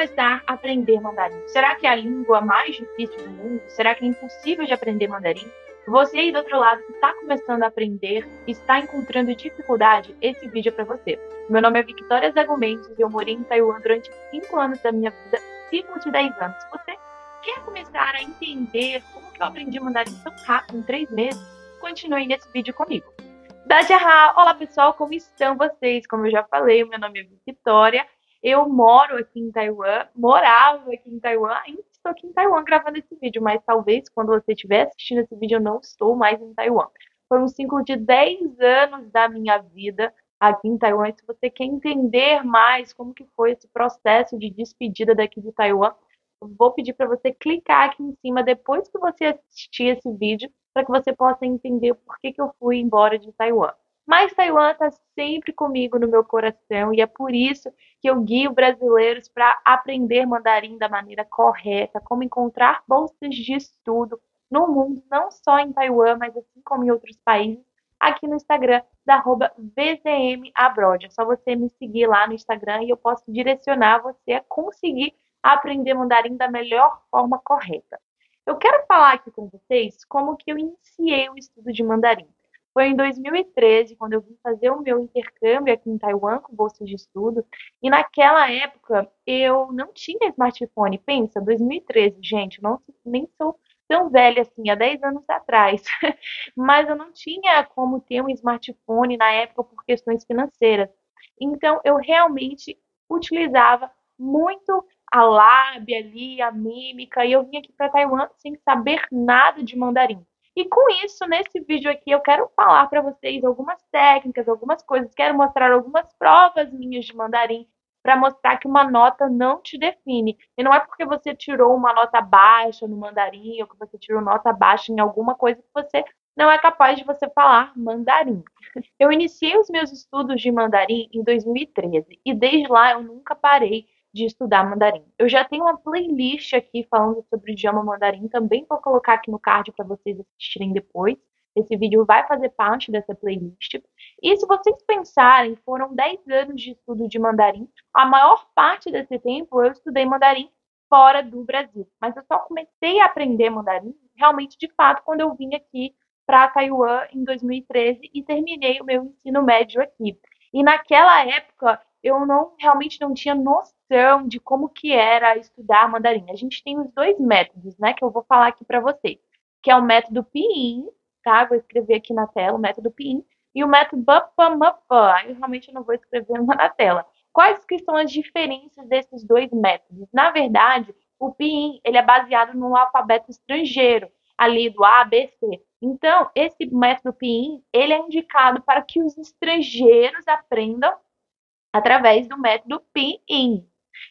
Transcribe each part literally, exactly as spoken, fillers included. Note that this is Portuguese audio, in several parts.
começar a aprender mandarim? Será que é a língua mais difícil do mundo? Será que é impossível de aprender mandarim? Você aí do outro lado que está começando a aprender, está encontrando dificuldade, esse vídeo é para você. Meu nome é Victoria Zago Mendes e eu morei em Taiwan durante cinco anos da minha vida, cinco de dez anos. Você quer começar a entender como que eu aprendi mandarim tão rápido, em três meses? Continue nesse vídeo comigo. Dajaha! Olá pessoal, como estão vocês? Como eu já falei, meu nome é Victoria. Eu moro aqui em Taiwan, morava aqui em Taiwan, ainda estou aqui em Taiwan gravando esse vídeo, mas talvez quando você estiver assistindo esse vídeo eu não estou mais em Taiwan. Foi um ciclo de dez anos da minha vida aqui em Taiwan. E se você quer entender mais como que foi esse processo de despedida daqui de Taiwan, eu vou pedir para você clicar aqui em cima depois que você assistir esse vídeo, para que você possa entender por que que eu fui embora de Taiwan. Mas Taiwan está sempre comigo no meu coração e é por isso que eu guio brasileiros para aprender mandarim da maneira correta, como encontrar bolsas de estudo no mundo, não só em Taiwan, mas assim como em outros países, aqui no Instagram, da arroba V Z M Abroad. É só você me seguir lá no Instagram e eu posso direcionar você a conseguir aprender mandarim da melhor forma correta. Eu quero falar aqui com vocês como que eu iniciei o estudo de mandarim. Foi em dois mil e treze, quando eu vim fazer o meu intercâmbio aqui em Taiwan com bolsa de estudo. E naquela época eu não tinha smartphone. Pensa, dois mil e treze, gente, não, nem sou tão velha assim, há dez anos atrás. Mas eu não tinha como ter um smartphone na época por questões financeiras. Então eu realmente utilizava muito a lábia ali, a mímica, e eu vim aqui para Taiwan sem saber nada de mandarim. E com isso, nesse vídeo aqui, eu quero falar para vocês algumas técnicas, algumas coisas, quero mostrar algumas provas minhas de mandarim para mostrar que uma nota não te define. E não é porque você tirou uma nota baixa no mandarim ou que você tirou nota baixa em alguma coisa que você não é capaz de você falar mandarim. Eu iniciei os meus estudos de mandarim em dois mil e treze e desde lá eu nunca parei de estudar mandarim. Eu já tenho uma playlist aqui falando sobre o idioma mandarim, também vou colocar aqui no card para vocês assistirem depois. Esse vídeo vai fazer parte dessa playlist. E se vocês pensarem, foram dez anos de estudo de mandarim. A maior parte desse tempo eu estudei mandarim fora do Brasil. Mas eu só comecei a aprender mandarim realmente de fato quando eu vim aqui para Taiwan em dois mil e treze e terminei o meu ensino médio aqui. E naquela época eu não realmente não tinha noção de como que era estudar mandarim. A gente tem os dois métodos, né, que eu vou falar aqui para vocês, que é o método Pinyin, tá? Vou escrever aqui na tela o método Pinyin e o método Bapamapa. Eu realmente não vou escrever na tela. Quais que são as diferenças desses dois métodos? Na verdade, o Pinyin, ele é baseado no alfabeto estrangeiro, ali do A, B, C. Então, esse método Pinyin, ele é indicado para que os estrangeiros aprendam através do método Pinyin.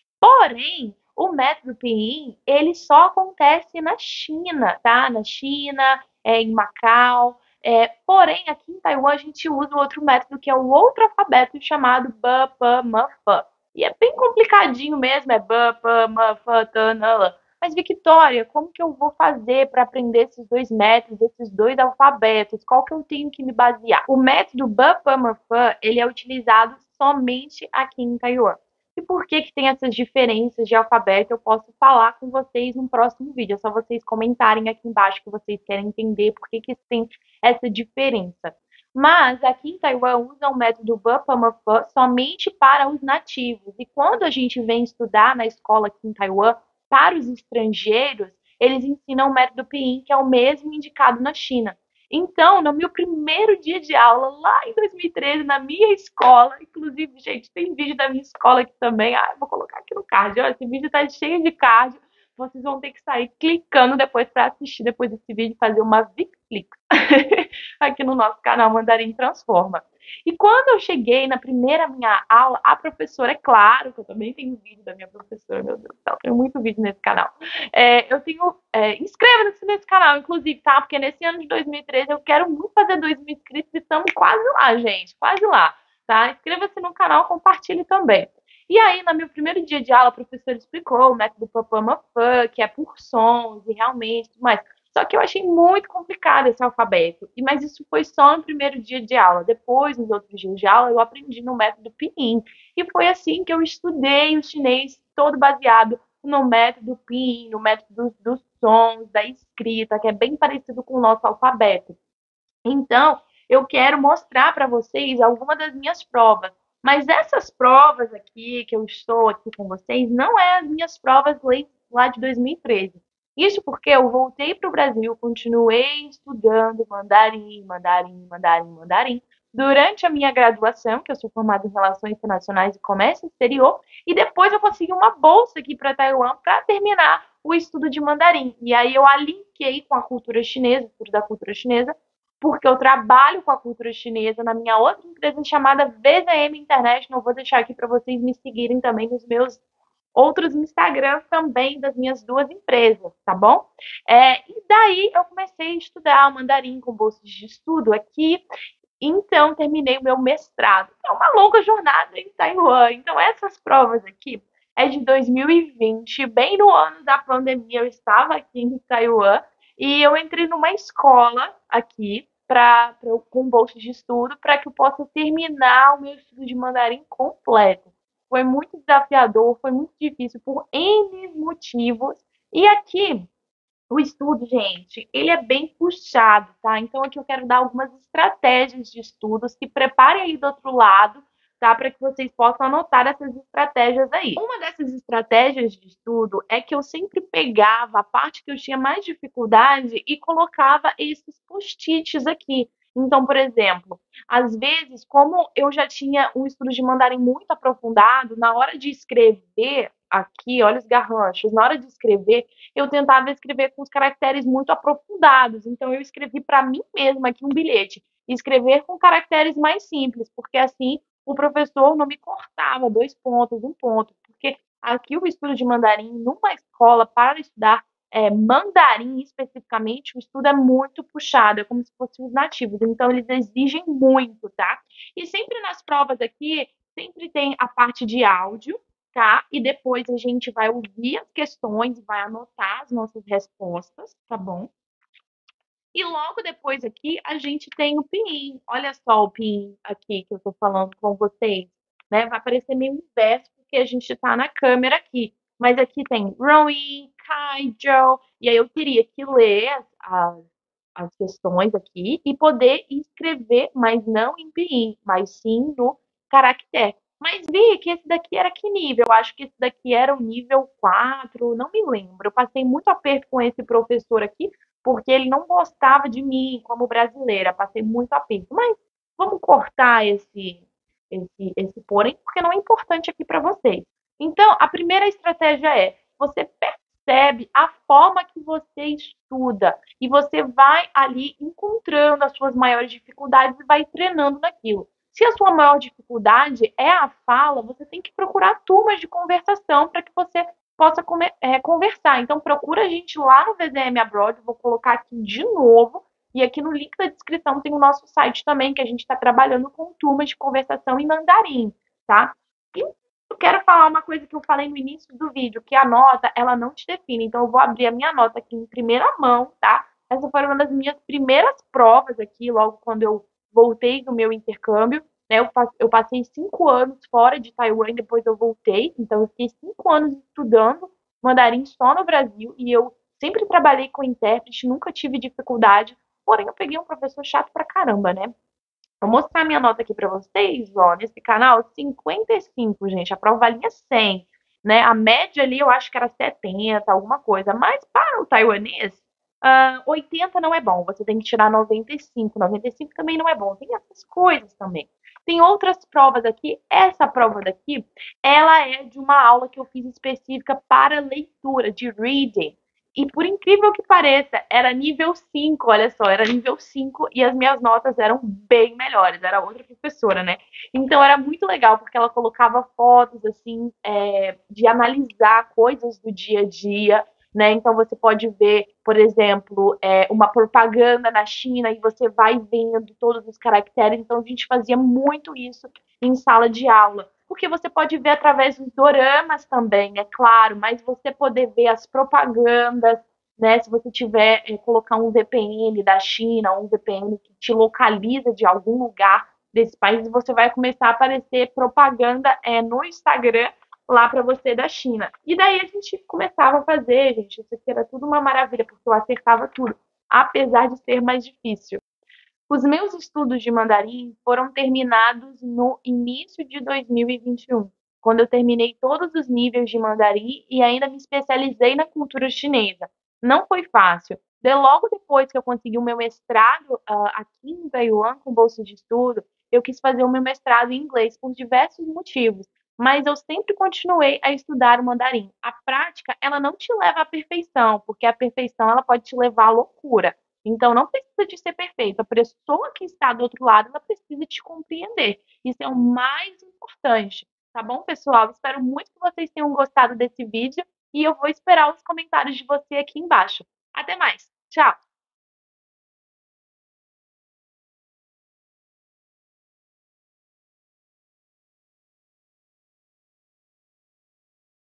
Porém, o método Pinyin, ele só acontece na China, tá? Na China, é, em Macau. É, porém, aqui em Taiwan, a gente usa o outro método, que é o outro alfabeto chamado Bapamapa. E é bem complicadinho mesmo, é Bapamapa, Tanala. Mas, Victoria, como que eu vou fazer para aprender esses dois métodos, esses dois alfabetos? Qual que eu tenho que me basear? O método Bapamapa, ele é utilizado somente aqui em Taiwan. E por que que tem essas diferenças de alfabeto? Eu posso falar com vocês no próximo vídeo. É só vocês comentarem aqui embaixo que vocês querem entender por que que tem essa diferença. Mas aqui em Taiwan usam o método Bapamapa somente para os nativos. E quando a gente vem estudar na escola aqui em Taiwan, para os estrangeiros, eles ensinam o método Pinyin, que é o mesmo indicado na China. Então, no meu primeiro dia de aula, lá em dois mil e treze, na minha escola, inclusive, gente, tem vídeo da minha escola aqui também, ah, eu vou colocar aqui no card, olha, esse vídeo tá cheio de card, vocês vão ter que sair clicando depois para assistir depois desse vídeo e fazer uma VicFlix aqui no nosso canal Mandarim Transforma. E quando eu cheguei na primeira minha aula, a professora, é claro que eu também tenho vídeo da minha professora, meu Deus do céu, tenho muito vídeo nesse canal. É, eu tenho, é, inscreva-se nesse canal, inclusive, tá? Porque nesse ano de dois mil e treze eu quero muito fazer dois mil inscritos e estamos quase lá, gente, quase lá, tá? Inscreva-se no canal, compartilhe também. E aí, no meu primeiro dia de aula, a professora explicou o método Bapamapa, que é por sons e realmente tudo mais. Só que eu achei muito complicado esse alfabeto. E mas isso foi só no primeiro dia de aula. Depois, nos outros dias de aula, eu aprendi no método Pinyin. E foi assim que eu estudei o chinês todo baseado no método Pinyin, no método dos sons, da escrita, que é bem parecido com o nosso alfabeto. Então, eu quero mostrar para vocês algumas das minhas provas. Mas essas provas aqui, que eu estou aqui com vocês, não é as minhas provas lá de dois mil e treze. Isso porque eu voltei para o Brasil, continuei estudando mandarim, mandarim, mandarim, mandarim, durante a minha graduação, que eu sou formada em Relações Internacionais e Comércio Exterior, e depois eu consegui uma bolsa aqui para Taiwan para terminar o estudo de mandarim. E aí eu alinquei com a cultura chinesa, estudo da cultura chinesa, porque eu trabalho com a cultura chinesa na minha outra empresa chamada V Z M International. Vou deixar aqui para vocês me seguirem também nos meus outros Instagrams também das minhas duas empresas, tá bom? É, e daí eu comecei a estudar mandarim com bolsas de estudo aqui. Então, terminei o meu mestrado. É uma longa jornada em Taiwan. Então, essas provas aqui é de dois mil e vinte, bem no ano da pandemia. Eu estava aqui em Taiwan e eu entrei numa escola aqui pra, pra, com bolsa de estudo para que eu possa terminar o meu estudo de mandarim completo. Foi muito desafiador, foi muito difícil por N motivos. E aqui o estudo, gente, ele é bem puxado, tá? Então aqui eu quero dar algumas estratégias de estudos que preparem aí do outro lado, tá? Para que vocês possam anotar essas estratégias aí. Uma dessas estratégias de estudo é que eu sempre pegava a parte que eu tinha mais dificuldade e colocava esses post-its aqui. Então, por exemplo, às vezes, como eu já tinha um estudo de mandarim muito aprofundado, na hora de escrever aqui, olha os garranchos, na hora de escrever, eu tentava escrever com os caracteres muito aprofundados. Então, eu escrevi para mim mesma aqui um bilhete. Escrever com caracteres mais simples, porque assim o professor não me cortava dois pontos, um ponto. Porque aqui o estudo de mandarim, numa escola para estudar é, mandarim especificamente, o estudo é muito puxado, é como se fossem os nativos. Então, eles exigem muito, tá? E sempre nas provas aqui, sempre tem a parte de áudio, tá? E depois a gente vai ouvir as questões, vai anotar as nossas respostas, tá bom? E logo depois aqui a gente tem o Pinyin. Olha só o Pinyin aqui que eu tô falando com vocês, né? Vai aparecer meio inverso porque a gente tá na câmera aqui. Mas aqui tem Rui, Kaijo, e aí eu teria que ler as, as, as questões aqui e poder escrever, mas não em Pinyin, mas sim no caractere. Mas vi que esse daqui era que nível? Eu acho que esse daqui era o nível quatro, não me lembro. Eu passei muito aperto com esse professor aqui, porque ele não gostava de mim como brasileira. Passei muito aperto. Mas vamos cortar esse, esse, esse porém, porque não é importante aqui para vocês. Então, a primeira estratégia é: você percebe a forma que você estuda e você vai ali encontrando as suas maiores dificuldades e vai treinando naquilo. Se a sua maior dificuldade é a fala, você tem que procurar turmas de conversação para que você possa é, conversar. Então, procura a gente lá no V Z M Abroad, vou colocar aqui de novo, e aqui no link da descrição tem o nosso site também, que a gente está trabalhando com turmas de conversação em mandarim, tá? E eu quero falar uma coisa que eu falei no início do vídeo, que a nota, ela não te define. Então, eu vou abrir a minha nota aqui em primeira mão, tá? Essa foi uma das minhas primeiras provas aqui, logo quando eu voltei do meu intercâmbio. Né? Eu, eu passei cinco anos fora de Taiwan e depois eu voltei. Então, eu fiquei cinco anos estudando mandarim só no Brasil e eu sempre trabalhei com intérprete, nunca tive dificuldade. Porém, eu peguei um professor chato pra caramba, né? Vou mostrar minha nota aqui pra vocês, ó, nesse canal, cinquenta e cinco, gente. A prova valia cem, né? A média ali eu acho que era setenta, alguma coisa. Mas para o taiwanês, uh, oitenta não é bom. Você tem que tirar noventa e cinco. noventa e cinco também não é bom. Tem essas coisas também. Tem outras provas aqui. Essa prova daqui, ela é de uma aula que eu fiz específica para leitura, de reading. E por incrível que pareça, era nível cinco, olha só, era nível cinco e as minhas notas eram bem melhores, era outra professora, né? Então era muito legal, porque ela colocava fotos, assim, é, de analisar coisas do dia a dia, né? Então você pode ver, por exemplo, é, uma propaganda na China e você vai vendo todos os caracteres. Então a gente fazia muito isso em sala de aula. Porque você pode ver através dos doramas também, é claro, mas você poder ver as propagandas, né? Se você tiver é, colocar um V P N da China, um V P N que te localiza de algum lugar desse país, você vai começar a aparecer propaganda é, no Instagram lá para você da China. E daí a gente começava a fazer, gente, isso aqui era tudo uma maravilha, porque eu acertava tudo, apesar de ser mais difícil. Os meus estudos de mandarim foram terminados no início de dois mil e vinte e um, quando eu terminei todos os níveis de mandarim e ainda me especializei na cultura chinesa. Não foi fácil. De logo depois que eu consegui o meu mestrado uh, aqui em Taiwan, com bolsa de estudo, eu quis fazer o meu mestrado em inglês por diversos motivos, mas eu sempre continuei a estudar o mandarim. A prática, ela não te leva à perfeição, porque a perfeição ela pode te levar à loucura. Então, não precisa de ser perfeito. A pessoa que está do outro lado, ela precisa te compreender. Isso é o mais importante. Tá bom, pessoal? Espero muito que vocês tenham gostado desse vídeo e eu vou esperar os comentários de você aqui embaixo. Até mais. Tchau!